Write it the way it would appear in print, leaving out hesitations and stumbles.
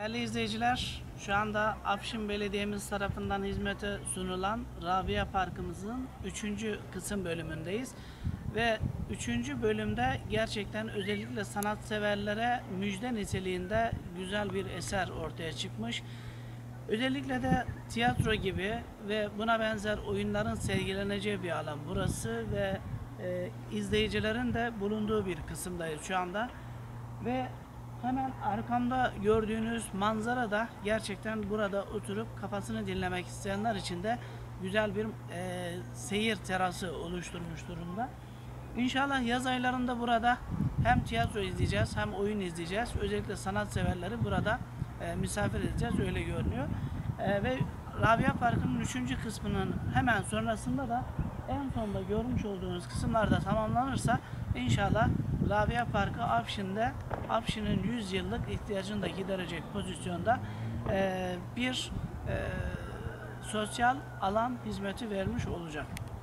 Değerli izleyiciler, şu anda Afşin Belediye'miz tarafından hizmete sunulan Rabia Parkımızın 3. kısım bölümündeyiz. Ve 3. bölümde gerçekten özellikle sanatseverlere müjde niteliğinde güzel bir eser ortaya çıkmış. Özellikle de tiyatro gibi ve buna benzer oyunların sergileneceği bir alan burası ve izleyicilerin de bulunduğu bir kısımdayız şu anda. Ve hemen arkamda gördüğünüz manzara da gerçekten burada oturup kafasını dinlemek isteyenler için de güzel bir seyir terası oluşturmuş durumda. İnşallah yaz aylarında burada hem tiyatro izleyeceğiz hem oyun izleyeceğiz. Özellikle sanatseverleri burada misafir edeceğiz, öyle görünüyor. Ve Rabia Parkı'nın 3. kısmının hemen sonrasında da en sonda görmüş olduğunuz kısımlarda tamamlanırsa inşallah Rabia Parkı Afşin'in 100 yıllık ihtiyacını da giderecek pozisyonda bir sosyal alan hizmeti vermiş olacak.